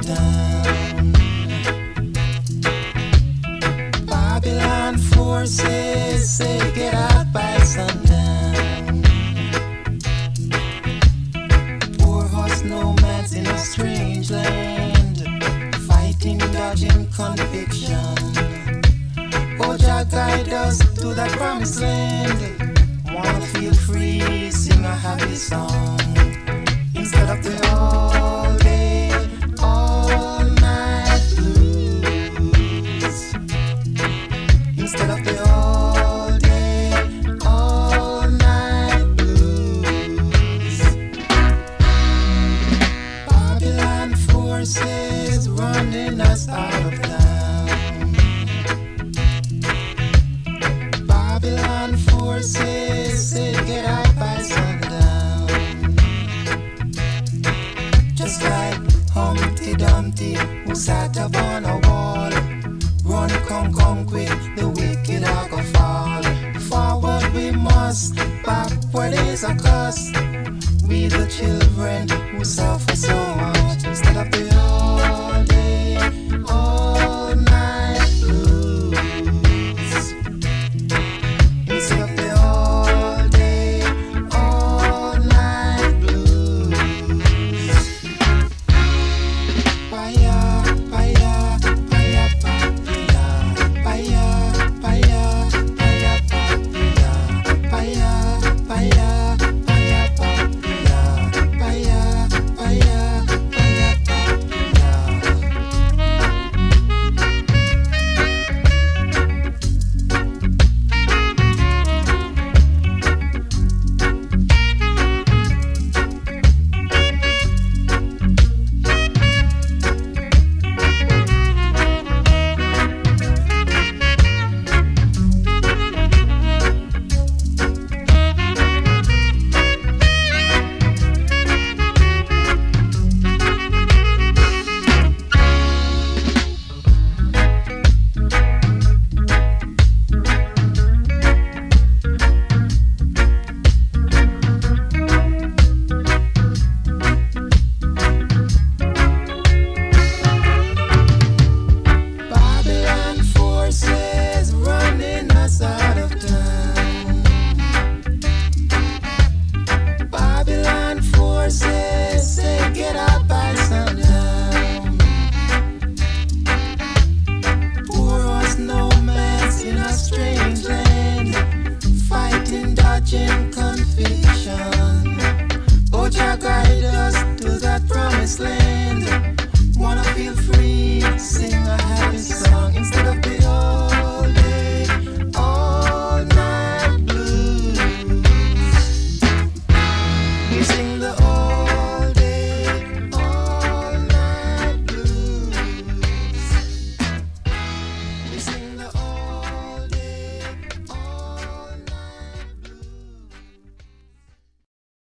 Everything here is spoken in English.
town. Babylon forces say get out by sundown. Poor horse nomads in a strange land, fighting, dodging conviction. Oh, Jah guide us to that promised land. Wanna feel free, sing a happy song instead of the all day, all night blues. Instead of the all day, all night blues. Babylon forces running us out of town. Babylon forces say get out by sundown. Just like Humpty Dumpty who sat upon a wall. Run, come quick, the wicked are gonna fall. Forward we must, backward is a curse. We the children who suffer so much. Instead of the all day, all night blues. Instead of the all day, all night blues. Fire, fire, fire, fire, fire, fire, fire, fire, fire, fire, fire, fire, fire, fire, Babylon forces running us out of town. Babylon forces say get out by sundown. Poor us nomads in a strange land, fighting, dodging conviction. Oh, Jah guide us to that promised land.